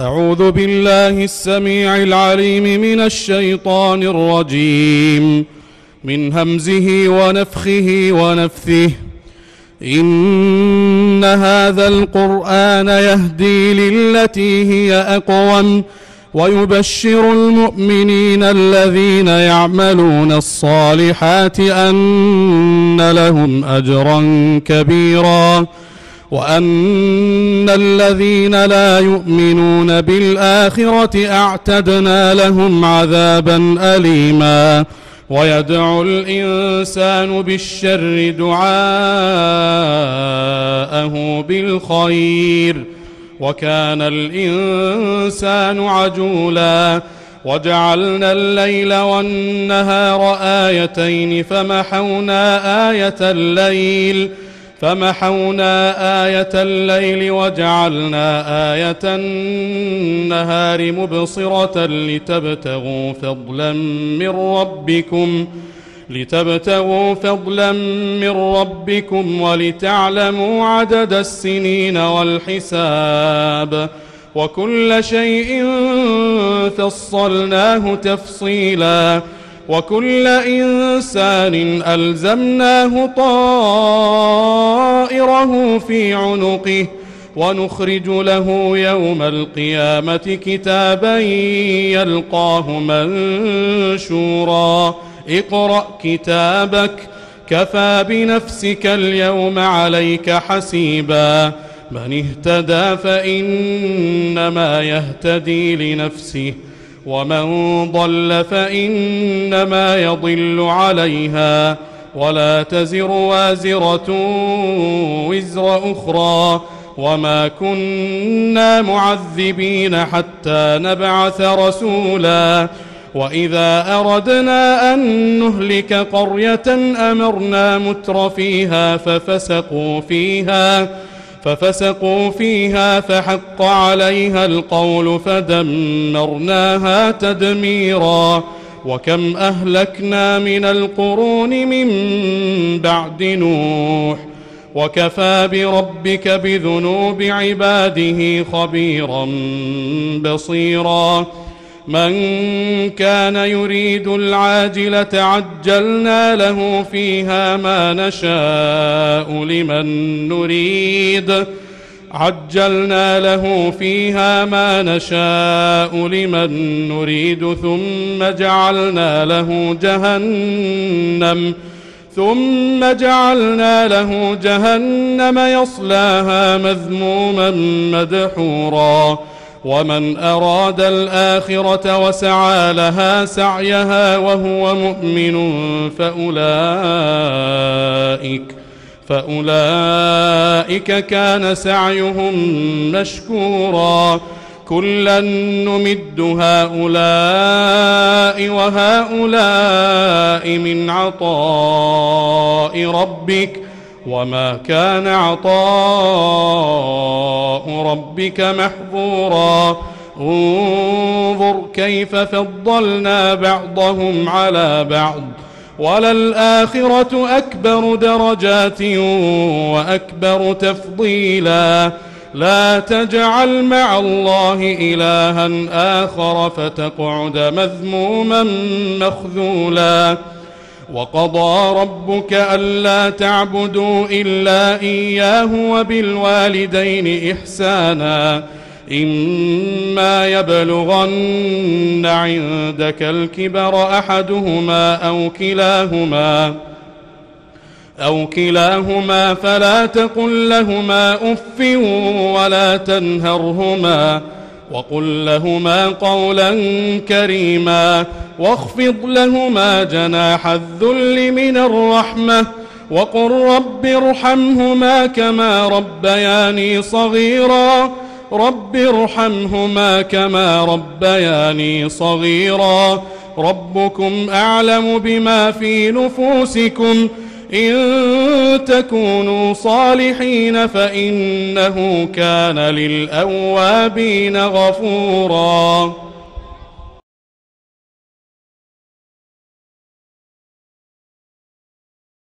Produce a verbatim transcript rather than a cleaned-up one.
أعوذ بالله السميع العليم من الشيطان الرجيم من همزه ونفخه ونفثه. إن هذا القرآن يهدي للتي هي أقوم ويبشر المؤمنين الذين يعملون الصالحات أن لهم أجرا كبيرا وأن الذين لا يؤمنون بالآخرة أعتدنا لهم عذابا أليما. ويدعو الإنسان بالشر دعاءه بالخير وكان الإنسان عجولا. وجعلنا الليل والنهار آيتين فمحونا آية الليل فمحونا آية الليل وجعلنا آية النهار مبصرة لتبتغوا فضلا من ربكم لتبتغوا فضلا من ربكم ولتعلموا عدد السنين والحساب وكل شيء فصلناه تفصيلا. وكل إنسان ألزمناه طائره في عنقه ونخرج له يوم القيامة كتابا يلقاه منشورا. اقرأ كتابك كفى بنفسك اليوم عليك حسيبا. من اهتدى فإنما يهتدي لنفسه ومن ضل فإنما يضل عليها ولا تزر وازرة وزر أخرى وما كنا معذبين حتى نبعث رسولا. وإذا أردنا أن نهلك قرية أمرنا متر فيها ففسقوا فيها ففسقوا فيها فحق عليها القول فدمرناها تدميرا. وكم أهلكنا من القرون من بعد نوح وكفى بربك بذنوب عباده خبيرا بصيرا. من كان يريد العاجلة عجلنا له فيها ما نشاء لمن نريد عجلنا له فيها ما نشاء لمن نريد ثم جعلنا له جهنم ثم جعلنا له جهنم يصلاها مذموما مدحورا. ومن أراد الآخرة وسعى لها سعيها وهو مؤمن فأولئك فأولئك كان سعيهم مشكورا. كلا نمد هؤلاء وهؤلاء من عطاء ربك وما كان عطاء ربك محظورا. انظر كيف فضلنا بعضهم على بعض وللآخرة أكبر درجات وأكبر تفضيلا. لا تجعل مع الله إلها آخر فتقعد مذموما مخذولا. وقضى ربك ألا تعبدوا إلا إياه وبالوالدين إحسانا. إما يبلغن عندك الكبر أحدهما أو كلاهما أو كلاهما فلا تقل لهما أف ولا تنهرهما وقل لهما قولا كريما. واخفض لهما جناح الذل من الرحمة وقل رب ارحمهما كما ربياني صغيرا رب ارحمهما كما ربياني صغيرا. ربكم أعلم بما في نفوسكم إن تكونوا صالحين فإنه كان للأوابين غفورا.